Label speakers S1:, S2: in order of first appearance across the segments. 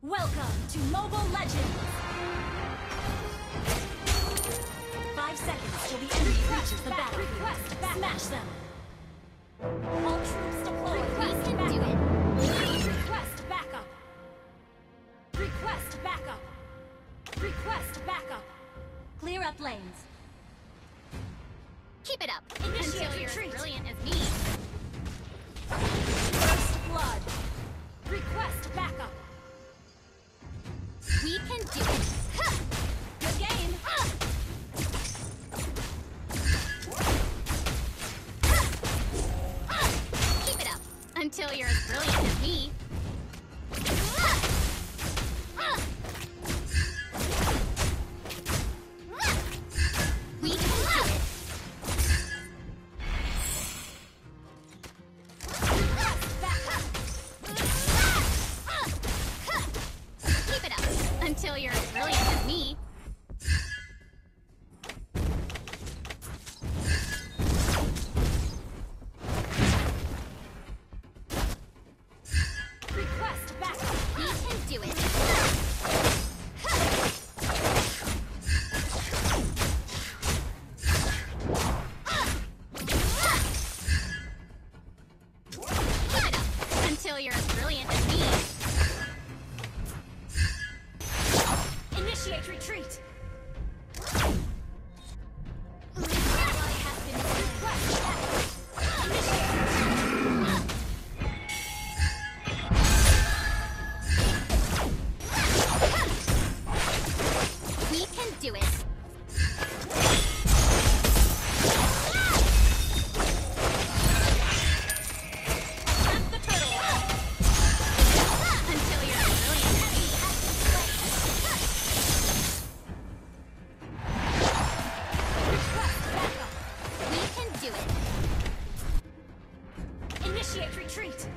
S1: Welcome to Mobile Legends! 5 seconds till the enemy reaches the battlefield. Smash them! All troops deployed.
S2: We can do it.
S1: Request backup! Request backup! Request backup! Clear up lanes.
S2: Keep it up
S1: Initiate
S2: until you're
S1: retreat.
S2: as brilliant as me.
S1: First blood. Request backup.
S2: We can do it.
S1: Good game.
S2: Keep it up until you're as brilliant as me. We can do it. Keep it up until you're as brilliant as me.
S1: Request backup.
S2: We can do it. Keep it up until you're as brilliant as me.
S1: Initiate retreat.
S2: We can do it.
S1: Tap the turtle.
S2: Until you're as brilliant as me. We can do it.
S1: Initiate retreat.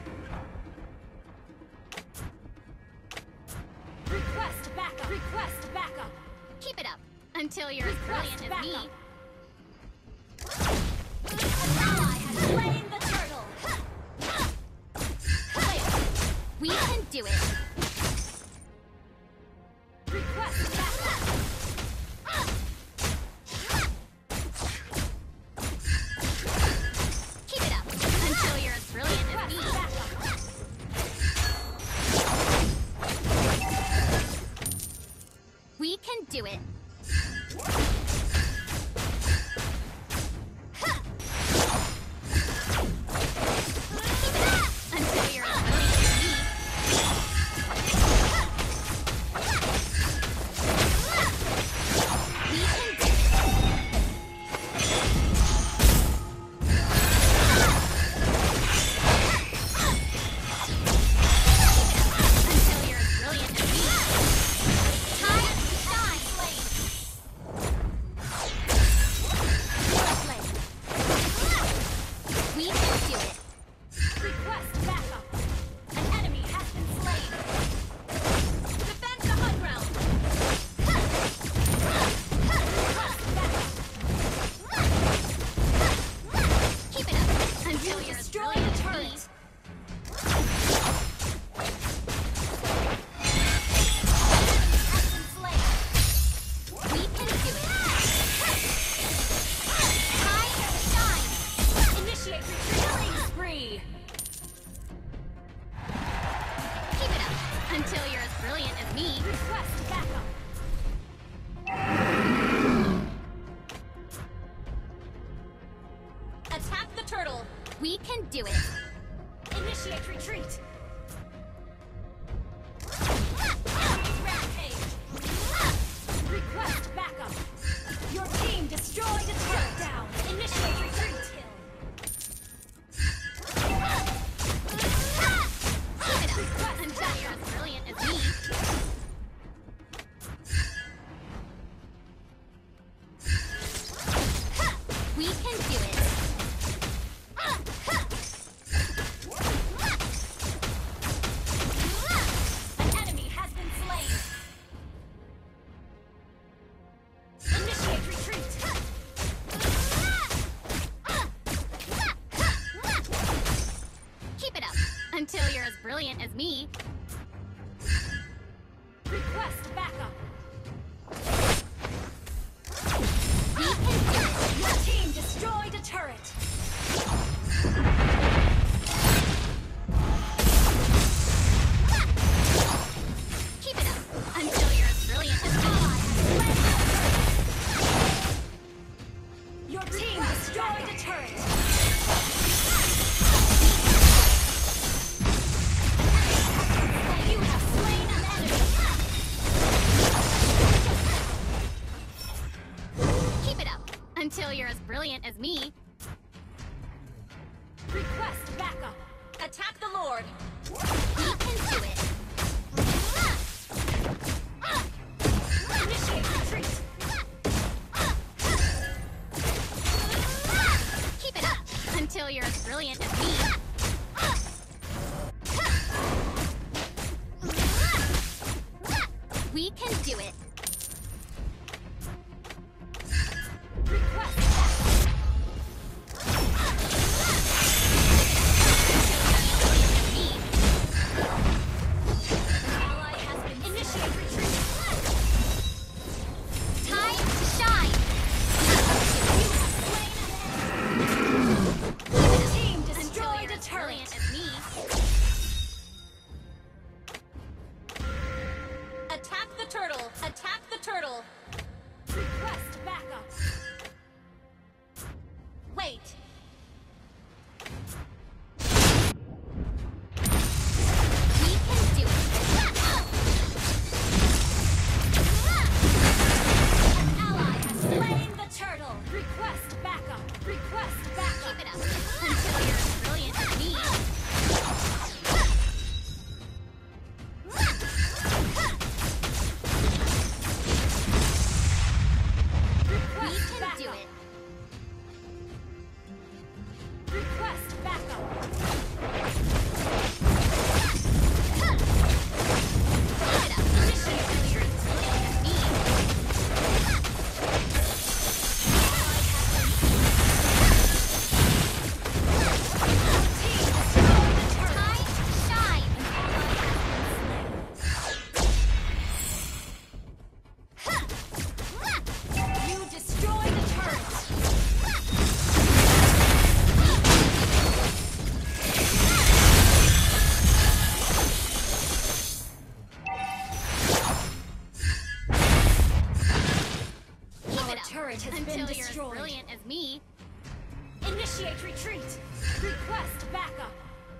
S1: Request backup. Request backup.
S2: Keep it up until you're as
S1: Request
S2: brilliant as me.
S1: backup. An ally has slain the turtle.
S2: We can do it.
S1: Request backup.
S2: Keep it up until you're as brilliant as
S1: Request
S2: me.
S1: backup.
S2: We can do it. Keep it up until you're as brilliant as me. We can do it. Until you're as brilliant as me. Time to shine. We can do it.
S1: Request backup. An enemy has been slain. Defend the high ground. Request backup.
S2: Keep it up until you're as
S1: Destroy
S2: brilliant
S1: the
S2: as me.
S1: turret. Has been slain.
S2: We can do it. Time to shine.
S1: Initiate retreat. Spree.
S2: Keep it up until you're as brilliant as me.
S1: Request backup. Attack the turtle.
S2: We can do it.
S1: Initiate retreat. Rampage. Request backup. Your team destroyed a turret down. Initiate retreat.
S2: Keep it up until you're as brilliant as me. We can do it. We can do it.
S1: Request ally has been initiate retreat.
S2: Time to shine.
S1: The team
S2: Until
S1: destroyed
S2: you're
S1: a
S2: as
S1: turret.
S2: brilliant as me.
S1: Attack the turtle! Attack the turtle! Request backup! Wait!
S2: We can do it.
S1: An ally has slain the turtle! Request backup! Request backup!
S2: Keep it up until you're as brilliant as me. We
S1: Request
S2: can
S1: backup!
S2: do it.
S1: Request backup!
S2: Keep it up until you're as brilliant as me. Time to shine.
S1: You destroy the turret!
S2: Keep
S1: Our
S2: it up
S1: turret has
S2: until
S1: been
S2: you're as
S1: destroyed.
S2: brilliant as me.
S1: Initiate retreat! Request backup!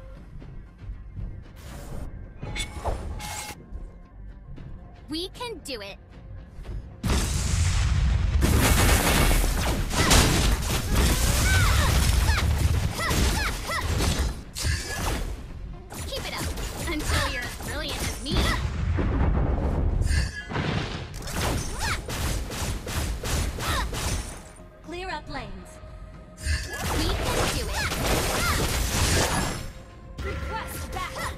S2: We can do it. Keep it up until you're as brilliant as me.
S1: Clear up lanes.
S2: We can do it.
S1: Request backup!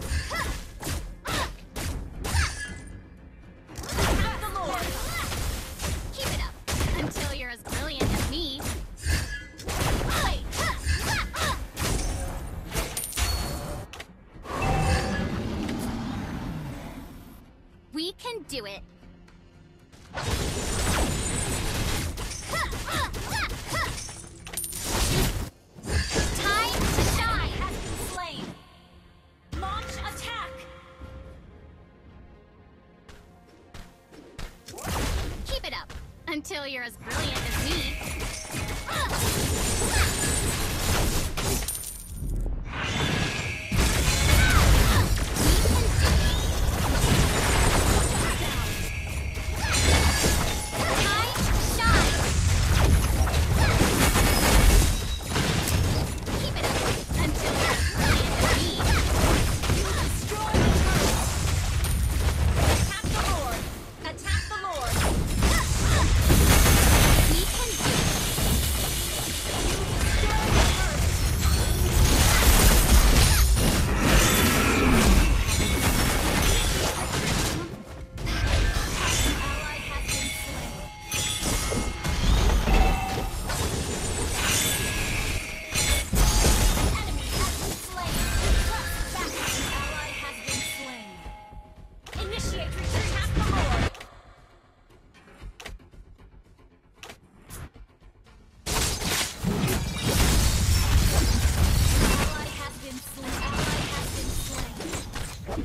S1: the Lord!
S2: Keep it up until you're as brilliant as me.
S1: Wait!
S2: We can do it. Time to shine.
S1: Has been slain. Launch attack!
S2: Keep it up until you're as brilliant as me. Time to shine. Keep it up until you're as brilliant as me.
S1: You destroy the turret! Attack the Lord! Attack the Lord!
S2: We can do it.
S1: Destroy the turret! Ally has been slain. Enemy has been slain. Request backup. An ally has been slain. Initiate retreat. Attack the Lord. Ally has been slain. Ally has been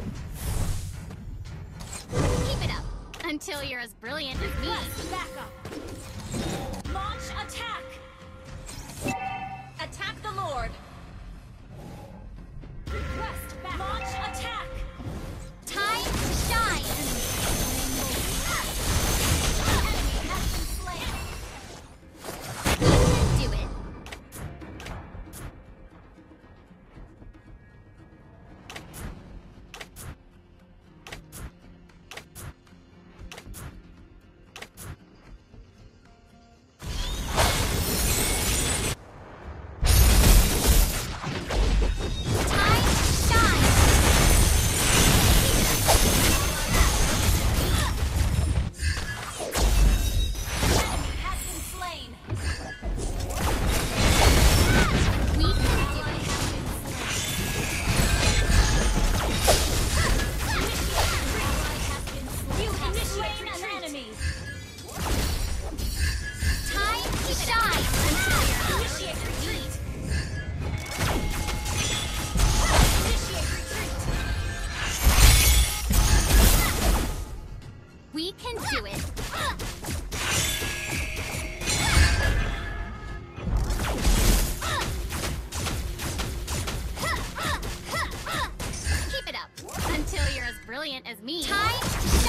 S1: slain.
S2: Keep it up until you're as brilliant as me.
S1: Request backup. Launch attack. Attack the Lord. Request backup. Launch attack.
S2: Time to shine.
S1: Enemy has been slain.
S2: We can do it. brilliant as me.
S1: Time